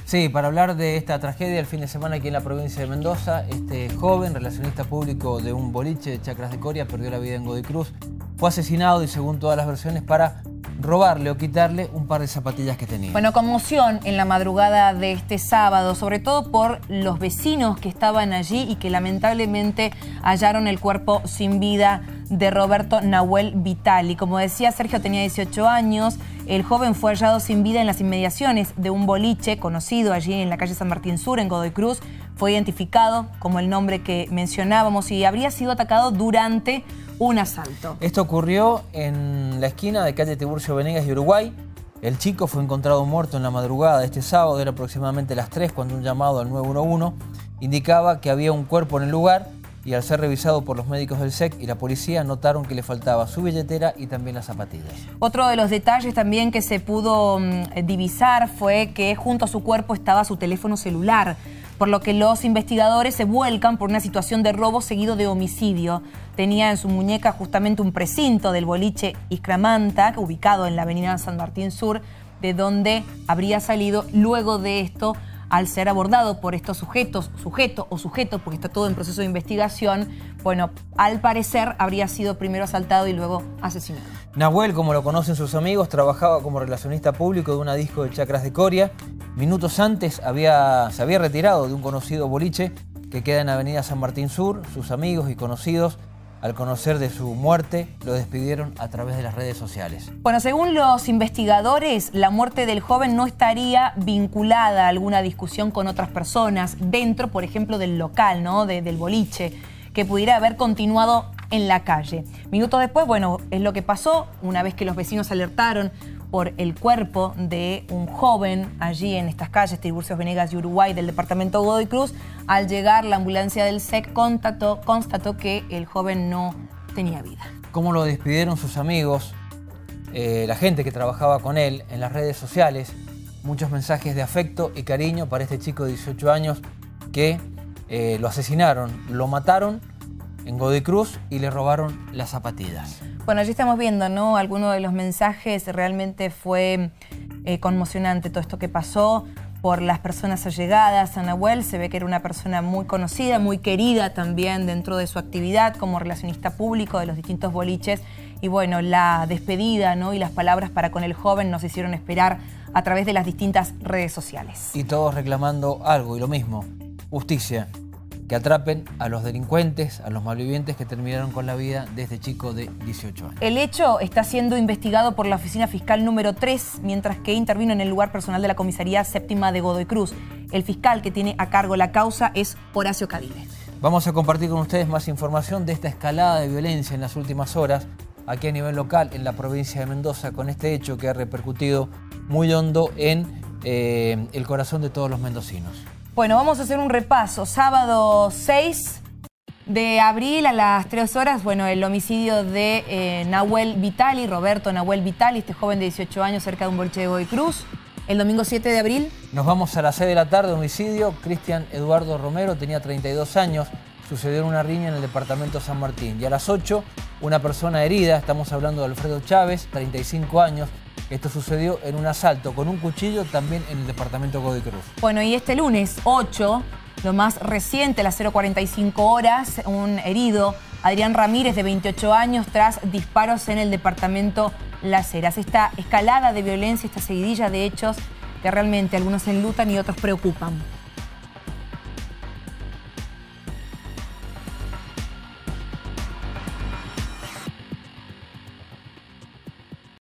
Sí, para hablar de esta tragedia el fin de semana aquí en la provincia de Mendoza, este joven relacionista público de un boliche de Chacras de Coria perdió la vida en Godoy Cruz. Fue asesinado y según todas las versiones para robarle o quitarle un par de zapatillas que tenía. Bueno, conmoción en la madrugada de este sábado, sobre todo por los vecinos que estaban allí y que lamentablemente hallaron el cuerpo sin vida de Roberto Nahuel Vitali. Como decía, Sergio tenía 18 años. El joven fue hallado sin vida en las inmediaciones de un boliche conocido allí en la calle San Martín Sur, en Godoy Cruz. Fue identificado como el nombre que mencionábamos y habría sido atacado durante un asalto. Esto ocurrió en la esquina de calle Tiburcio Venegas y Uruguay. El chico fue encontrado muerto en la madrugada de este sábado, era aproximadamente las 3 cuando un llamado al 911 indicaba que había un cuerpo en el lugar y al ser revisado por los médicos del SEC y la policía notaron que le faltaba su billetera y también las zapatillas. Otro de los detalles también que se pudo divisar fue que junto a su cuerpo estaba su teléfono celular, por lo que los investigadores se vuelcan por una situación de robo seguido de homicidio. Tenía en su muñeca justamente un precinto del boliche Iscramanta, ubicado en la avenida San Martín Sur, de donde habría salido luego de esto al ser abordado por estos sujeto, porque está todo en proceso de investigación. Bueno, al parecer habría sido primero asaltado y luego asesinado. Nahuel, como lo conocen sus amigos, trabajaba como relacionista público de una disco de Chacras de Coria. Minutos antes se había retirado de un conocido boliche que queda en Avenida San Martín Sur. Sus amigos y conocidos, al conocer de su muerte, lo despidieron a través de las redes sociales. Bueno, según los investigadores, la muerte del joven no estaría vinculada a alguna discusión con otras personas dentro, por ejemplo, del local, ¿no? del boliche, que pudiera haber continuado en la calle. Minutos después, bueno, es lo que pasó una vez que los vecinos alertaron por el cuerpo de un joven allí en estas calles, Tiburcios Venegas y Uruguay, del departamento Godoy Cruz. Al llegar la ambulancia del SEC constató que el joven no tenía vida. ¿Cómo lo despidieron sus amigos, la gente que trabajaba con él en las redes sociales? Muchos mensajes de afecto y cariño para este chico de 18 años que lo asesinaron, lo mataron en Godoy Cruz y le robaron las zapatillas. Bueno, allí estamos viendo, ¿no? Algunos de los mensajes. Realmente fue conmocionante todo esto que pasó por las personas allegadas a Nahuel. Se ve que era una persona muy conocida, muy querida también dentro de su actividad como relacionista público de los distintos boliches. Y bueno, la despedida, ¿no? Y las palabras para con el joven nos hicieron esperar a través de las distintas redes sociales. Y todos reclamando algo y lo mismo, justicia. Que atrapen a los delincuentes, a los malvivientes que terminaron con la vida de este chico de 18 años. El hecho está siendo investigado por la Oficina Fiscal número 3, mientras que intervino en el lugar personal de la Comisaría Séptima de Godoy Cruz. El fiscal que tiene a cargo la causa es Horacio Cadile. Vamos a compartir con ustedes más información de esta escalada de violencia en las últimas horas, aquí a nivel local, en la provincia de Mendoza, con este hecho que ha repercutido muy hondo en el corazón de todos los mendocinos. Bueno, vamos a hacer un repaso. Sábado 6 de abril a las 3 horas, bueno, el homicidio de Nahuel Vitali, Roberto Nahuel Vitali, este joven de 18 años cerca de un boliche de Godoy Cruz. El domingo 7 de abril. Nos vamos a las 6 de la tarde, homicidio. Cristian Eduardo Romero tenía 32 años. Sucedió en una riña en el departamento San Martín. Y a las 8, una persona herida, estamos hablando de Alfredo Chávez, 35 años. Esto sucedió en un asalto con un cuchillo también en el departamento Godoy Cruz. Bueno, y este lunes 8, lo más reciente, a las 0:45 horas, un herido, Adrián Ramírez, de 28 años, tras disparos en el departamento Las Heras. Esta escalada de violencia, esta seguidilla de hechos que realmente algunos enlutan y otros preocupan.